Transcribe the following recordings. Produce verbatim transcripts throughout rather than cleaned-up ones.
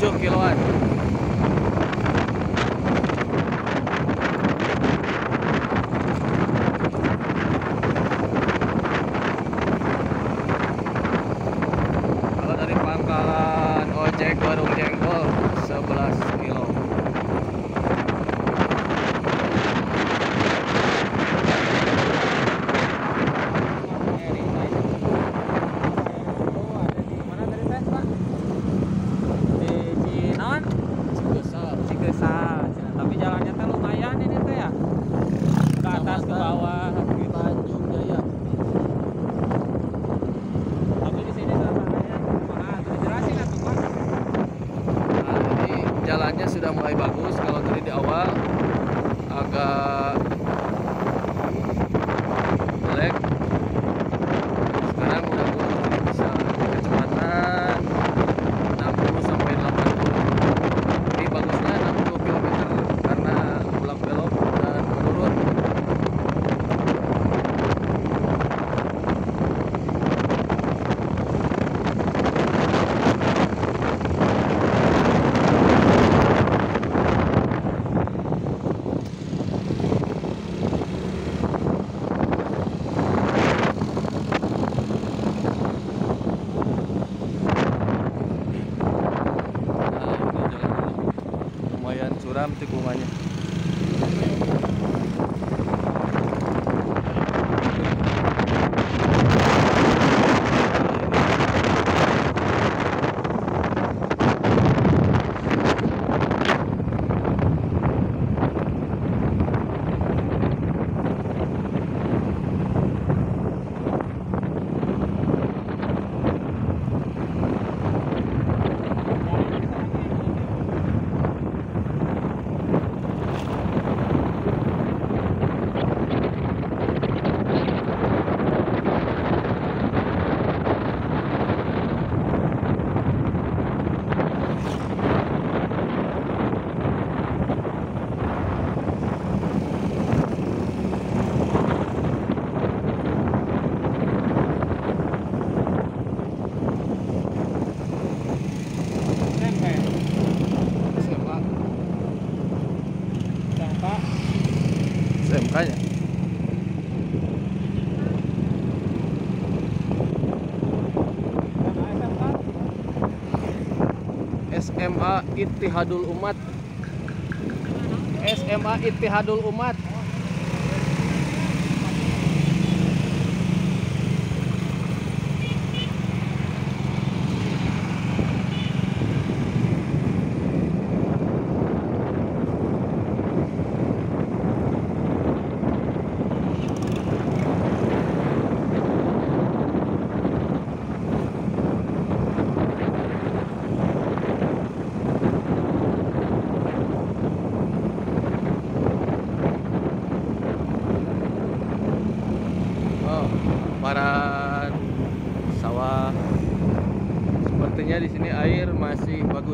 tujuh kiloan. Kalau dari pangkalan ojek Warung Jengkol sebelas kilo. Tapi jalannya teh lumayan ini teh ya, ke atas ke bawah gitu. Tanjung Jaya. Tapi di sini suasananya mahal. Dijelasin atuh Pak. Nah, jadi jalannya sudah mulai bagus. Kalau tadi di awal agak jelek, sekarang udah mulai bisa kecepatan enam puluh sampai delapan puluh. Tapi bagusnya enam puluh kilometer karena pulang belok dan menurun. Lumayan curam tikungannya. S M K-nya. S M A Ittihadul Umat. S M A Ittihadul Umat. Hamparan sawah. Sepertinya di sini air masih bagus.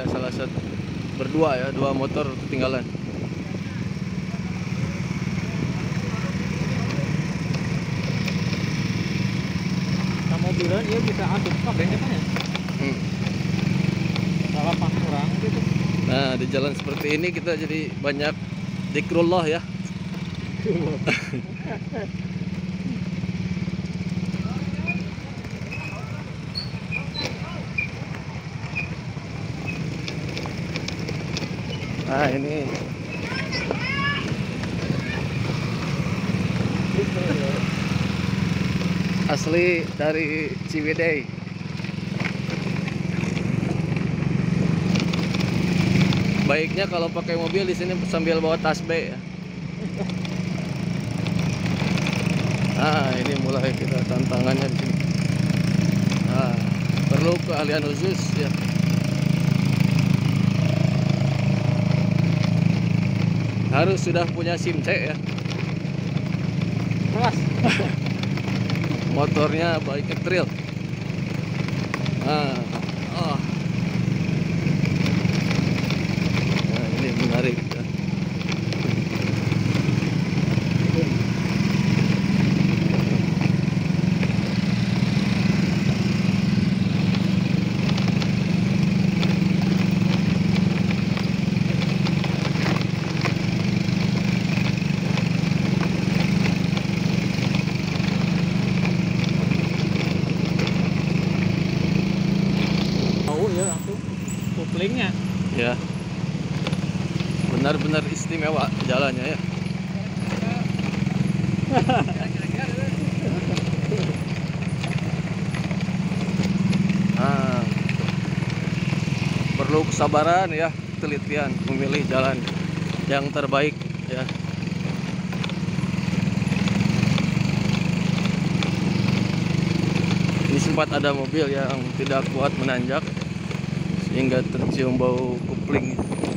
berdua ya, dua motor ketinggalan. mobilan dia bisa asup kabeh eta ya. Hmm. Delapan orang gitu. Nah, di jalan seperti ini kita jadi banyak zikrullah ya. Nah, ini asli dari Ciwidey. Baiknya kalau pakai mobil di sini sambil bawa tasbih ya. Nah, ini mulai kita tantangannya di sini. Nah, perlu keahlian khusus ya. Harus sudah punya SIM C ya. Keras. Motornya baik trail. Nah, oh. Nah, ini menarik ya. Tahu ya langsung kuplingnya. Ya, benar-benar istimewa jalannya ya. Nah, perlu kesabaran ya, telitian memilih jalan yang terbaik ya. Ini sempat ada mobil yang tidak kuat menanjak sehingga tercium bau kupling.